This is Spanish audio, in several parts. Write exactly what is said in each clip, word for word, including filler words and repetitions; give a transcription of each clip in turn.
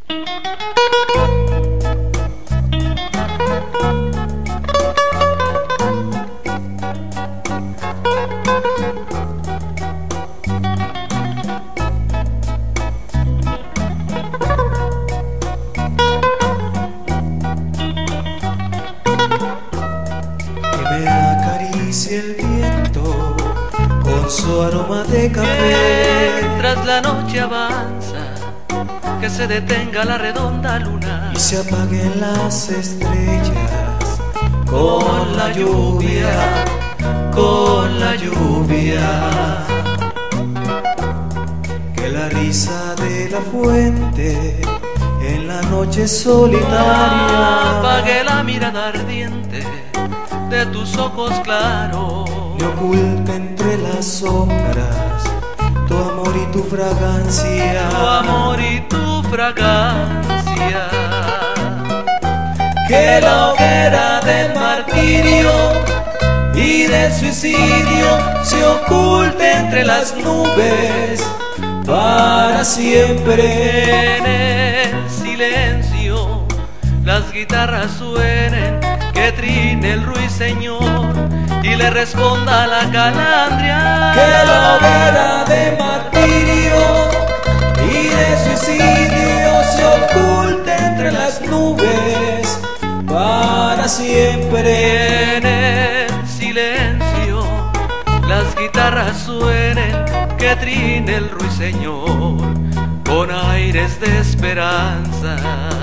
Me acaricia el viento con su aroma de café. Mientras la noche avanza, que se detenga la redonda luna y se apaguen las estrellas con la lluvia, con la lluvia. Que la risa de la fuente en la noche solitaria apague la mirada ardiente de tus ojos claros, me oculta entre las sombras tu amor y tu fragancia, tu amor y tu fragancia. Que la hoguera de martirio y de suicidio se oculte entre las nubes para siempre. En el silencio las guitarras suenen, que trine el ruiseñor y le responda la calandria. Que la hoguera de martirio y de suicidio se oculte entre las nubes para siempre. En el silencio las guitarras suenen, que trine el ruiseñor con aires de esperanza.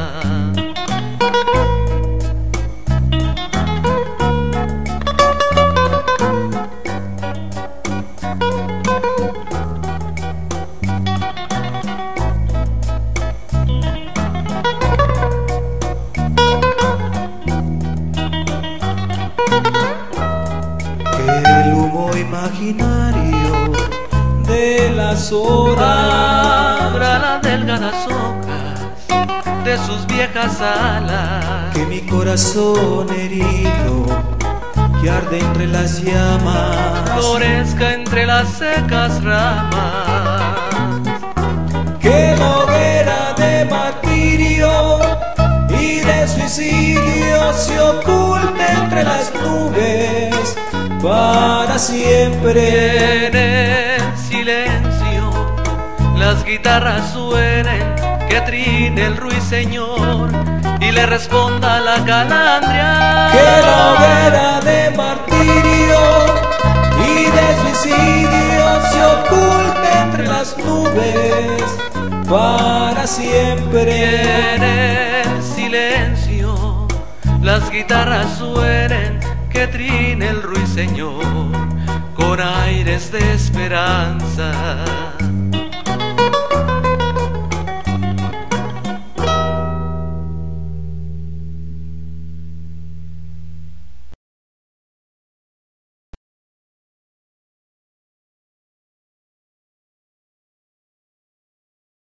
El humo imaginario de las horas abra las delgadas hojas de sus viejas alas, que mi corazón herido, que arde entre las llamas, florezca entre las secas ramas. Que la hoguera de martirio y de suicidio se oculte entre las nubes para siempre. En el silencio las guitarras suenen, que trine el ruiseñor y le responda la calandria. Que la hoguera de martirio y de suicidio se oculte entre las nubes para siempre. En el silencio las guitarras suenen, que trine el ruiseñor con aires de esperanza.